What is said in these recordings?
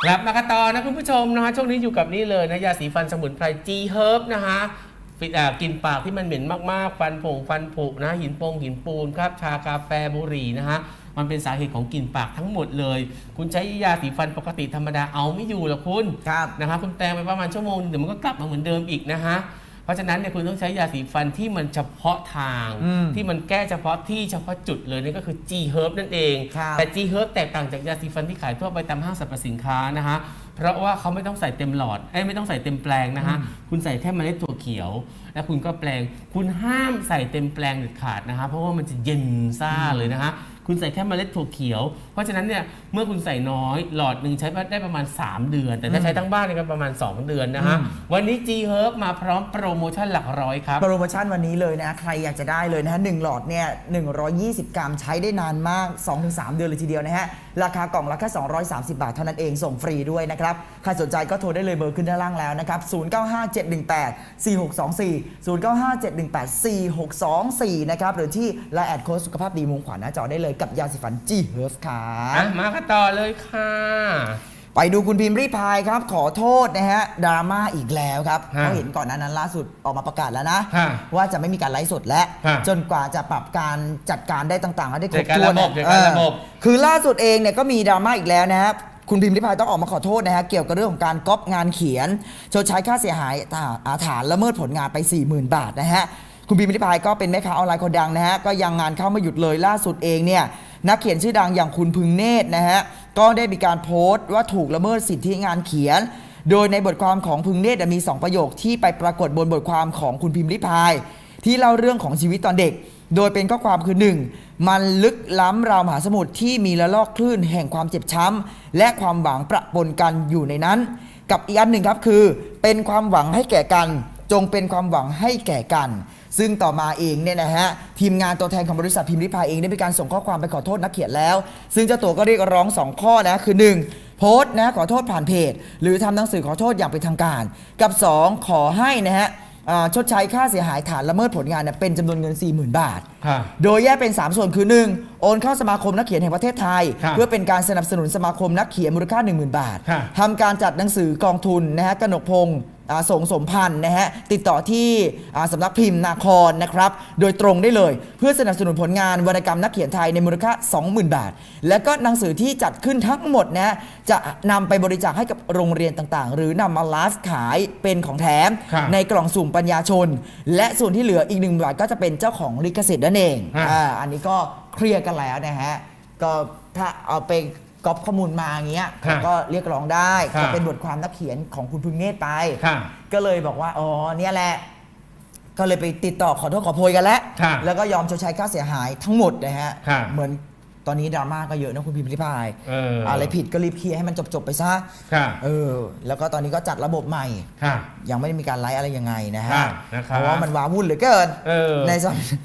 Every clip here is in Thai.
กลับมากันต่อนะคุณผู้ชมนะคะช่วงนี้อยู่กับนี่เลยนะยาสีฟันสมุนไพร G Herb นะคะกลิ่นปากที่มันเหม็นมากๆฟันผุนะหินปูนครับชากาแฟบุหรี่นะฮะมันเป็นสาเหตุของกลิ่นปากทั้งหมดเลยคุณใช้ยาสีฟันปกติธรรมดาเอาไม่อยู่หรอกคุณนะคะคุณแปรงไปประมาณชั่วโมงเดี๋ยวมันก็กลับมาเหมือนเดิมอีกนะฮะเพราะฉะนั้นเนี่ยคุณต้องใช้ยาสีฟันที่มันเฉพาะทางที่มันแก้เฉพาะที่เฉพาะจุดเลยนี่ก็คือ G Herb นั่นเองแต่ G Herb แตกต่างจากยาสีฟันที่ขายทั่วไปตามห้างสรรพสินค้านะฮะเพราะว่าเขาไม่ต้องใส่เต็มหลอดไม่ต้องใส่เต็มแปลงนะฮะคุณใส่แค่เมล็ดถั่วเขียวแล้วคุณก็แปลงคุณห้ามใส่เต็มแปลงเด็ดขาดนะฮะเพราะว่ามันจะเย็นซ่าเลยนะฮะคุณใส่แค่เมล็ดถั่วเขียวเพราะฉะนั้นเนี่ยเมื่อคุณใส่น้อยหลอดหนึ่งใช้ได้ประมาณ3เดือนแต่ถ้าใช้ทั้งบ้านเนี่ยก็ประมาณ2เดือนนะฮะวันนี้ G Herb มาพร้อมโปรโมชั่นหลักร้อยครับโปรโมชั่นวันนี้เลยนะใครอยากจะได้เลยนะฮะ1หลอดเนี่ย120 กรัมใช้ได้นานมาก 2-3 เดือนเลยทีเดียวนะฮะราคากล่องละแค่230 บาทเท่านั้นเองส่งฟรีด้วยนะครับใครสนใจก็โทรได้เลยเบอร์ขึ้นด้านล่างแล้วนะครับ0957184624 นะครับหรือที่ LINE แอดโค้ดสุขภาพดีมุมขวาหน้าจอได้เลยกับยาสีฟัน G Herb ครับมากันต่อเลยค่ะไปดูคุณพิมพ์ริพายครับขอโทษนะฮะดราม่าอีกแล้วครับเขาเห็นก่อนนั้นล่าสุดออกมาประกาศแล้วนะว่าจะไม่มีการไลฟ์สดและจนกว่าจะปรับการจัดการได้ต่างๆได้ครบถ้วนคือล่าสุดเองเนี่ยก็มีดราม่าอีกแล้วนะครับคุณพิมพ์ริพายต้องออกมาขอโทษนะฮะเกี่ยวกับเรื่องของการก๊อปงานเขียนชดใช้ค่าเสียหายฐานละเมิดผลงานไป 40,000 บาทนะฮะคุณพิมพ์ริพายก็เป็นแม่ค้าออนไลน์คนดังนะฮะก็ยังงานเข้าไม่หยุดเลยล่าสุดเองเนี่ยนักเขียนชื่อดังอย่างคุณพึงเนตรนะฮะก็ได้มีการโพสต์ว่าถูกละเมิดสิทธิงานเขียนโดยในบทความของพึงเนตรมี2ประโยคที่ไปปรากฏบนบทความของคุณพิมพ์ริพายที่เล่าเรื่องของชีวิตตอนเด็กโดยเป็นข้อความคือ 1. มันลึกล้ำราวมหาสมุทรที่มีละลอกคลื่นแห่งความเจ็บช้ำและความหวังประปนกันอยู่ในนั้นกับอีกอันหนึ่งครับคือเป็นความหวังให้แก่กันจงเป็นความหวังให้แก่กันซึ่งต่อมาเองเนี่ยนะฮะทีมงานตัวแทนของบริษัทพิมพ์ริพายเองได้มีการส่งข้อความไปขอโทษนักเขียนแล้วซึ่งเจ้าตัวก็เรียกร้อง2ข้อนะคือ 1. โพสต์นะขอโทษผ่านเพจหรือทำหนังสือขอโทษอย่างเป็นทางการกับ 2. ขอให้นะฮะชดใช้ค่าเสียหายฐานละเมิดผลงานเป็นจำนวนเงิน 40,000 บาทโดยแยกเป็น3ส่วนคือ 1. โอนเข้าสมาคมนักเขียนแห่งประเทศไทยเพื่อเป็นการสนับสนุนสมาคมนักเขียนมูลค่า 10,000 บาททำการจัดหนังสือกองทุนนะฮะกนกพงศ์สงสมพันธ์นะฮะติดต่อที่สำนักพิมพ์นาครนะครับโดยตรงได้เลยเพื่อสนับสนุนผลงานวรรณกรรมนักเขียนไทยในมูลค่า 20,000 บาทและก็หนังสือที่จัดขึ้นทั้งหมดนะจะนำไปบริจาคให้กับโรงเรียนต่างๆหรือนำมาไลฟ์ขายเป็นของแถมในกล่องสุ่มปัญญาชนและส่วนที่เหลืออีก1 บาทก็จะเป็นเจ้าของลิขสิทธิ์นั่นเองอันนี้ก็เคลียร์กันแล้วนะฮะก็ถ้าเอาไปก๊อปข้อมูลมาอย่างเงี้ยก็เรียกร้องได้ก็เป็นบทความนักเขียนของคุณพึงเนตรไปก็เลยบอกว่าอ๋อเนี่ยแหละก็เลยไปติดต่อขอโทษขอโพยกันแล้วก็ยอมชดใช้ค่าเสียหายทั้งหมดนะฮะเหมือนตอนนี้ดราม่าก็เยอะนะคุณพิมพ์ริพายอะไรผิดก็รีบเคลียร์ให้มันจบไปซะแล้วก็ตอนนี้ก็จัดระบบใหม่ยังไม่ได้มีการไลฟ์อะไรยังไงนะฮะเพราะว่ามันว้าวุ่นเหลือเกินใน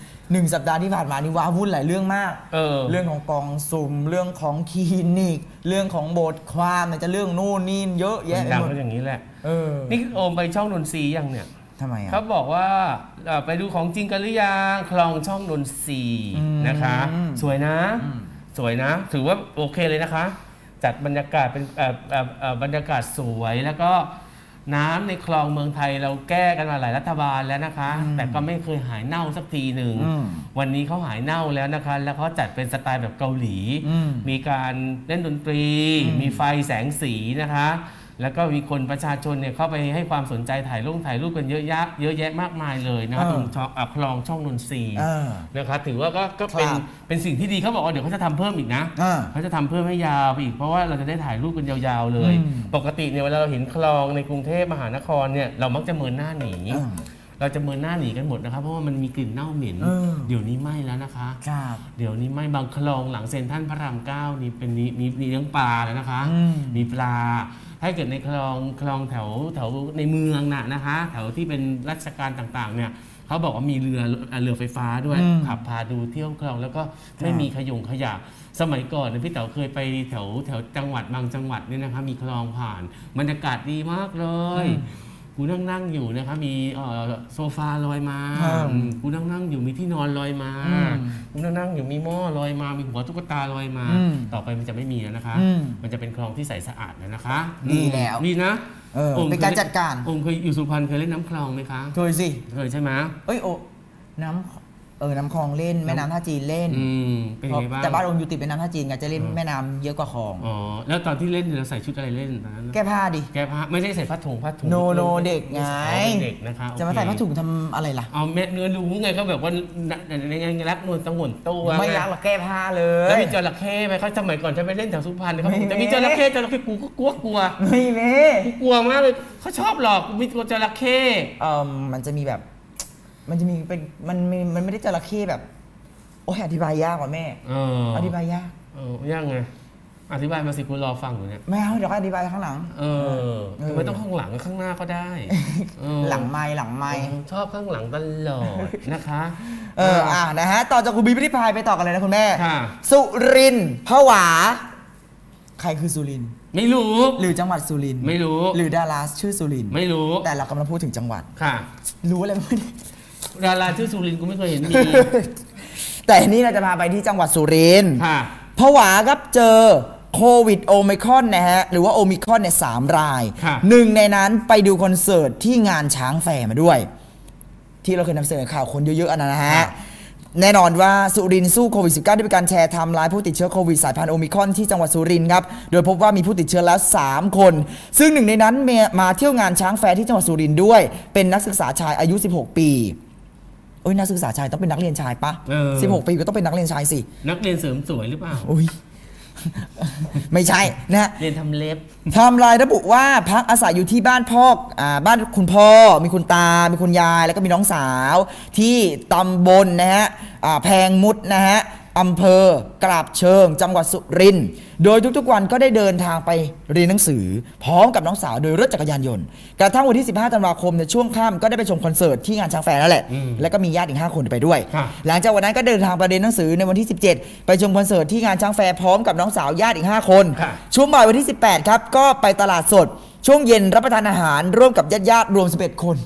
1 สัปดาห์ที่ผ่านมานี่ว้าวุ่นหลายเรื่องมากเรื่องของกองสุ่มเรื่องของคลินิกเรื่องของบทความมันจะเรื่องนู่นนี่เยอะแยะไปหมดอย่างนี้แหละนี่โอมไปช่องนนทรียังเนี่ยทำไมเขาบอกว่าไปดูของจริงกันหรือยังคลองช่องนนทรีนะคะสวยนะถือว่าโอเคเลยนะคะจัดบรรยากาศเป็นบรรยากาศสวยแล้วก็น้ำในคลองเมืองไทยเราแก้กันมาหลายรัฐบาลแล้วนะคะแต่ก็ไม่เคยหายเน่าสักทีหนึ่งวันนี้เขาหายเน่าแล้วนะคะแล้วเขาจัดเป็นสไตล์แบบเกาหลีมีการเล่นดนตรีมีไฟแสงสีนะคะแล้วก็มีคนประชาชนเนี่ยเข้าไปให้ความสนใจถ่ายรูปกันเยอะแยะมากมายเลยนะคะตรงคลองช่องนนทรีนะคะถือว่าก็เป็นสิ่งที่ดีเขาบอกว่าเดี๋ยวเขาจะทำเพิ่มอีกนะเขาจะทำเพิ่มให้ยาวไปอีกเพราะว่าเราจะได้ถ่ายรูปกันยาวๆเลยปกติเนี่ยเวลาเราเห็นคลองในกรุงเทพมหานครเนี่ยเรามักจะเมินหน้าหนีเราจะเมินหน้าหนีกันหมดนะครับเพราะว่ามันมีกลิ่นเน่าเหม็นเดี๋ยวนี้ไม่แล้วนะคะเดี๋ยวนี้ไม่บางคลองหลังเซ็นทรัลพระราม 9นี่เป็นมีเลี้ยงปลาแล้วนะคะมีปลาถ้าเกิดในคลองแถวในเมืองนะคะแถวที่เป็นราชการต่างๆเนี่ยเขาบอกว่ามีเรือไฟฟ้าด้วยขับพาดูเที่ยวคลองแล้วก็ไม่มีขยะสมัยก่อนพี่เต๋อเคยไปแถวจังหวัดบางจังหวัดเนี่ยนะคะมีคลองผ่านบรรยากาศดีมากเลยกูนั่งอยู่นะคะมีโซฟาลอยมากูนั่งอยู่มีที่นอนลอยมากูนั่งอยู่มีหม้อลอยมามีหัวตุ๊กตาลอยมาต่อไปมันจะไม่มีแล้วนะคะมันจะเป็นคลองที่ใสสะอาดแล้วนะคะดีแล้วดีนะเป็นการจัดการเคยอยู่สุพรรณเคยเล่นน้ำคลองไหมคะเคยสิเคยใช่ไหมน้ำคลองเล่นแม่น้ำท่าจีนเล่นเป็นยังไงบ้างแต่บ้านอยู่ติดเป็นน้ำท่าจีนไงจะเล่นแม่น้ำเยอะกว่าคลองแล้วตอนที่เล่นเราใส่ชุดอะไรเล่นตอนนั้นแก้ผ้าดิแก้ผ้าไม่ได้ใส่ผ้าถุงโนเด็กไงเด็กนะคะจะมาใส่ผ้าถุงทำอะไรล่ะเม็ดเนื้อรู้ไงเขาแบบว่าในรักนวลตะหวนตัวไม่รักหรอกแก้ผ้าเลยแล้วมีจระเข้ไหมเขาสมัยก่อนจะไปเล่นแถวสุพรรณเขาจะมีจระเข้กูก็กลัวไม่มีกลัวมากเลยเขาชอบหลอกมีตัวจระเข้มันจะมีแบบมันจะมีเป็นมันไม่ได้จระเข้แบบโอ้ยอธิบายยากกว่าแม่อธิบายยากยากไงอธิบายมาสิคุณรอฟังอยู่เนี่ยไม่เอาเดี๋ยวอธิบายข้างหลังไม่ต้องข้างหลังข้างหน้าก็ได้หลังไม้ชอบข้างหลังตลอดนะคะนะฮะต่อจากคุณบีพิธิพายไปต่อกันเลยนะคุณแม่สุรินทร์ผวาใครคือสุรินทร์ไม่รู้หรือจังหวัดสุรินทร์ไม่รู้หรือดาราชื่อสุรินทร์ไม่รู้แต่เรากำลังพูดถึงจังหวัดค่ะรู้อะไรไม่ดาราชื่อสุรินทร์กูไม่เคยเห็นมีแต่นี่เราจะพาไปที่จังหวัดสุรินทร์ผวาครับเจอโควิดโอไมครอนนะฮะหรือว่าโอมิครอนเนี่ย3 รายหนึ่งในนั้นไปดูคอนเสิร์ตที่งานช้างแฟร์มาด้วยที่เราเคยนำเสนอข่าวคนเยอะๆนะฮะแน่นอนว่าสุรินทร์สู้โควิด -19 ด้วยการแชร์ไทม์ไลน์ผู้ติดเชื้อโควิดสายพันธุ์โอมิครอนที่จังหวัดสุรินทร์ครับโดยพบว่ามีผู้ติดเชื้อแล้ว3 คนซึ่งหนึ่งในนั้นมาเที่ยวงานช้างแฟร์ที่จังหวัดสุรินทร์ด้วยเป็นนักศึกษาชายอายุ16 ปีนักศึกษาชายต้องเป็นนักเรียนชายปะ16 ปีก็ต้องเป็นนักเรียนชายสินักเรียนเสริมสวยหรือเปล่าไม่ใช่นะเรียนทำเล็บไทม์ไลน์ระบุว่าพักอาศัยอยู่ที่บ้านบ้านคุณพ่อมีคุณตามีคุณยายแล้วก็มีน้องสาวที่ตำบลนะฮะแพงมุดนะฮะอำเภอกราบเชิงจังหวัดสุรินทร์โดยทุกๆวันก็ได้เดินทางไปเรียนหนังสือพร้อมกับน้องสาวโดยรถจักรยานยนต์กระทั่งวันที่15 ธันวาคมในช่วงค่ำก็ได้ไปชมคอนเสิร์ตที่งานช้างแฟร์นั่นแหละแล้วก็มีญาติอีก5 คนไปด้วยหลังจากวันนั้นก็เดินทางไปเรียนหนังสือในวันที่17ไปชมคอนเสิร์ตที่งานช้างแฟร์พร้อมกับน้องสาวญาติอีก5 คนช่วงบ่ายวันที่18ครับก็ไปตลาดสดช่วงเย็นรับประทานอาหารร่วมกับญาติรวม11 คน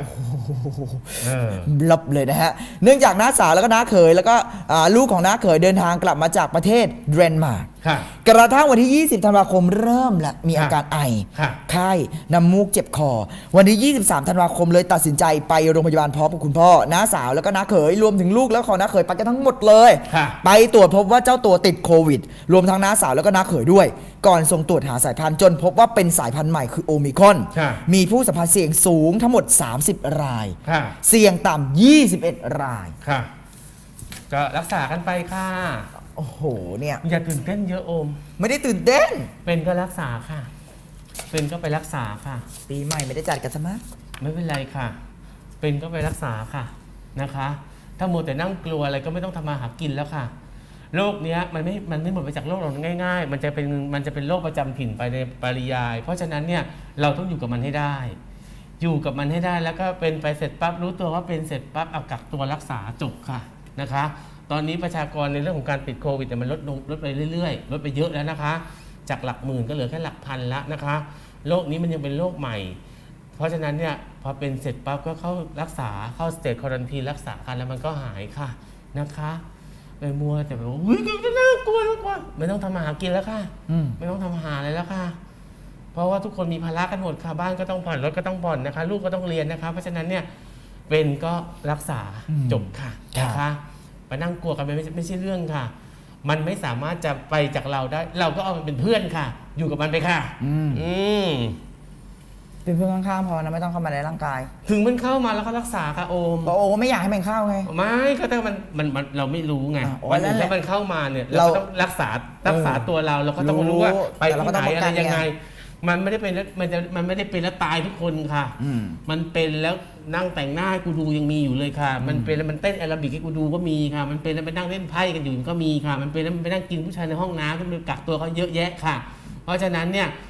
ลับเลยนะฮะเนื่องจากน้าสาวแล้วก็น้าเขยแล้วก็ลูกของน้าเขยเดินทางกลับมาจากประเทศเดนมาร์กกระทั่งวันที่20 ธันวาคมเริ่มละมีอาการไอไข้น้ำมูกเจ็บคอวันที่23 ธันวาคมเลยตัดสินใจไปโรงพยาบาลพร้อมกับคุณพ่อน้าสาวแล้วก็น้าเขยรวมถึงลูกแล้วของน้าเขยไปกันทั้งหมดเลยไปตรวจพบว่าเจ้าตัวติดโควิดรวมทั้งน้าสาวแล้วก็น้าเขยด้วยก่อนส่งตรวจหาสายพันธุ์จนพบว่าเป็นสายพันธุ์ใหม่คือโอมิครอนมีผู้สัมผัสเสี่ยงสูงทั้งหมด30 รายเสี่ยงต่ำ21 รายก็รักษากันไปค่ะโอ้โหเนี่ยอย่าตื่นเต้นเยอะโอมไม่ได้ตื่นเต้นเป็นก็รักษาค่ะเป็นก็ไปรักษาค่ะปีใหม่ไม่ได้จัดกันซะมั้ยไม่เป็นไรค่ะเป็นก็ไปรักษาค่ะนะคะถ้ามัวแต่นั่งกลัวอะไรก็ไม่ต้องทำมาหากินแล้วค่ะโรคเนี้ยมันไม่หมดไปจากโลกเราง่ายๆมันจะเป็นโรคประจำถิ่นไปในปริยายเพราะฉะนั้นเนี่ยเราต้องอยู่กับมันให้ได้แล้วก็เป็นไปเสร็จปั๊บรู้ตัวว่าเป็นเสร็จปั๊บเอากักตัวรักษาจบค่ะนะคะตอนนี้ประชากรในเรื่องของการติดโควิดมันลดไปเรื่อยๆลดไปเยอะแล้วนะคะจากหลักหมื่นก็เหลือแค่หลักพันแล้วนะคะโรคนี้มันยังเป็นโรคใหม่เพราะฉะนั้นเนี่ยพอเป็นเสร็จปั๊บก็เข้ารักษาเข้าสเตจควอรันทีนรักษากันแล้วมันก็หายค่ะนะคะไปมัวแต่แบบว่าอุ้ยน่ากลัวไม่ต้องทำมาหากินแล้วค่ะไม่ต้องทำหาอะไรแล้วค่ะเพราะว่าทุกคนมีภาระกันหมดค่ะบ้านก็ต้องผ่อนรถก็ต้องผ่อนนะคะลูกก็ต้องเรียนนะคะเพราะฉะนั้นเนี่ยเป็นก็รักษาจบค่ะนะคะไปนั่งกลัวกันไม่ใช่เรื่องค่ะมันไม่สามารถจะไปจากเราได้เราก็เอามันเป็นเพื่อนค่ะอยู่กับมันไปค่ะเป็นเพื่อนข้างๆพอนะไม่ต้องเข้ามาในร่างกายถึงมันเข้ามาแล้วก็รักษาค่ะโอมโอมไม่อยากให้มันเข้าไงไม่ก็แต่มันเราไม่รู้ไงวันนึงถ้ามันเข้ามาเนี่ยเราต้องรักษาตัวเราก็ต้องรู้ว่าไปที่ไหนอะไรยังไงมันไม่ได้เป็นมันไม่ได้เป็นแล้วตายทุกคนค่ะมันเป็นแล้วนั่งแต่งหน้าให้กูดูยังมีอยู่เลยค่ะมันเป็นแล้วมันเต้นแอโรบิกให้กูดูก็มีค่ะมันเป็นแล้วไปนั่งเล่นไพ่กันอยู่ก็มีค่ะมันเป็นแล้วไปนั่งกินผู้ชายในห้องน้ำก็ไปกักตัวเขาเยอะแยะค่ะเพราะฉะนั้นเนี่ย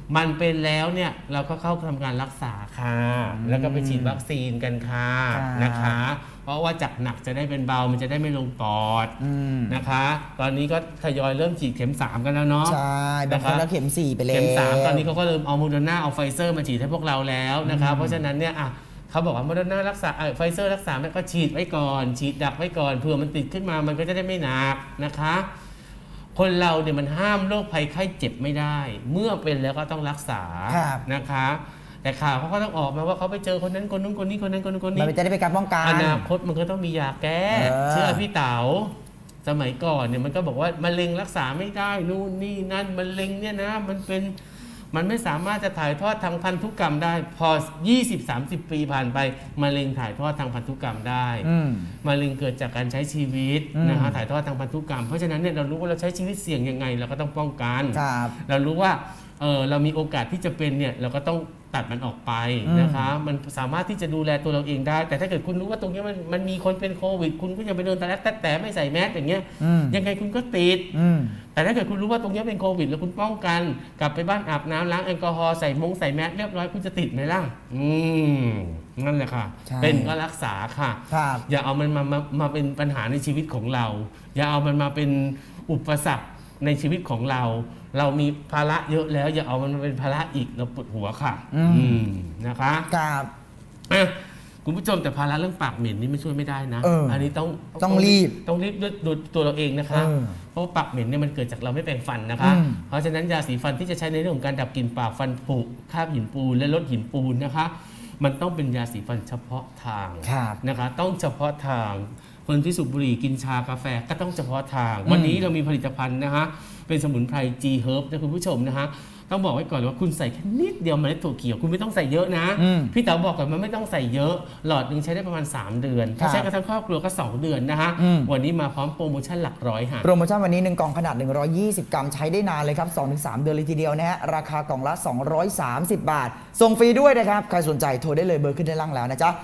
มันเป็นแล้วเนี่ยเราก็เข้าทำการรักษาค่ะแล้วก็ไปฉีดวัคซีนกันค่ะนะคะเพราะว่าจากหนักจะได้เป็นเบามันจะได้ไม่ลงปอดนะคะตอนนี้ก็ทยอยเริ่มฉีดเข็ม3กันแล้วเนาะใช่บางคนก็เข็ม4ไปแล้วเข็ม3ตอนนี้เขาก็เริ่มเอาโมเดอร์นาเอาไฟเซอร์มาฉีดให้พวกเราแล้วนะคะเพราะฉะนั้นเนี่ยเขาบอกว่าโมเดอร์นารักษาไฟเซอร์รักษาก็ฉีดไว้ก่อนฉีดดักไว้ก่อนเผื่อมันติดขึ้นมามันก็จะได้ไม่หนักนะคะคนเราเนี่ยมันห้ามโรคภัยไข้เจ็บไม่ได้เมื่อเป็นแล้วก็ต้องรักษานะคะแต่ข่าวเขาก็ต้องออกมาว่าเขาไปเจอคนนั้นคนนู้นคนนี้คนนั้นคนนู้นคนนี้มันจะได้เป็นการป้องกันอนาคตมันก็ต้องมียาแก้เชื่อพี่เต๋าสมัยก่อนเนี่ยมันก็บอกว่ามะเร็งรักษาไม่ได้นู่นนี่นั่นมะเร็งเนี่ยนะมันไม่สามารถจะถ่ายทอดทางพันธุกรรมได้พอ 20-30 ปีผ่านไปมะเร็งถ่ายทอดทางพันธุกรรมได้มะเร็งเกิดจากการใช้ชีวิตนะคะถ่ายทอดทางพันธุกรรมเพราะฉะนั้นเนี่ยเรารู้ว่าเราใช้ชีวิตเสี่ยงยังไงเราก็ต้องป้องกันเรารู้ว่าเรามีโอกาสที่จะเป็นเนี่ยเราก็ต้องตัดมันออกไปนะคะมันสามารถที่จะดูแลตัวเราเองได้แต่ถ้าเกิดคุณรู้ว่าตรงนี้มันมีคนเป็นโควิดคุณก็ยังไปเดินแต่ไม่ใส่แมสอย่างเงี้ยยังไงคุณก็ติดแต่ถ้าเกิดคุณรู้ว่าตรงนี้เป็นโควิดแล้วคุณป้องกันกลับไปบ้านอาบน้ำล้างแอลกอฮอล์ใส่แมสเรียบร้อยคุณจะติดไหมล่ะนั่นแหละค่ะเป็นก็รักษาค่ะอย่าเอามันมาเป็นปัญหาในชีวิตของเราอย่าเอามันมาเป็นอุปสรรคในชีวิตของเรามีภาระเยอะแล้วอย่าเอามันมาเป็นภาระอีกเราปวดหัวค่ะนะคะครับคุณผู้ชมแต่ภาระเรื่องปากเหม็นนี่ไม่ช่วยไม่ได้นะอันนี้ต้องรีบด้วยตัวเราเองนะคะเพราะปากเหม็นเนี่ยมันเกิดจากเราไม่แปรงฟันนะคะเพราะฉะนั้นยาสีฟันที่จะใช้ในเรื่องของการดับกลิ่นปากฟันผุคราบหินปูนและลดหินปูนนะคะมันต้องเป็นยาสีฟันเฉพาะทางนะคะต้องเฉพาะทางคนที่สูบบุหรี่กินชากาแฟก็ต้องเฉพาะทางวันนี้เรามีผลิตภัณฑ์นะคะเป็นสมุนไพร G Herb นะคุณผู้ชมนะคะต้องบอกไว้ก่อนว่าคุณใส่แค่นิดเดียวเมล็ดถั่วเขียวคุณไม่ต้องใส่เยอะนะพี่เต๋าบอกก่อนมันไม่ต้องใส่เยอะหลอดนึงใช้ได้ประมาณ3 เดือนถ้าใช้กันทั้งครอบครัวก็2 เดือนนะคะวันนี้มาพร้อมโปรโมชั่นหลักร้อยค่ะโปรโมชั่นวันนี้1 กล่องขนาด120 กรัมใช้ได้นานเลยครับ 2-3 เดือนเลยทีเดียวนะฮะราคากล่องละ230 บาทส่งฟรีด้วยนะครับใครสนใจโทรได้เลยเบอร์ขึ้นด้านล่างแล้วนะจ๊ะ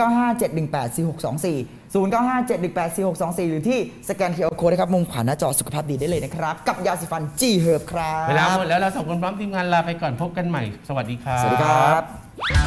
0957184624 0957184624 หรือที่สแกน QR Code นะครับมุมขวาหน้าจอสุขภาพดีได้เลยนะครับกับยาสีฟัน G Herb ครับเวลาหมดแล้วเรา2 คนพร้อมทีมงานลาไปก่อนพบกันใหม่สวัสดีครับสวัสดีครับ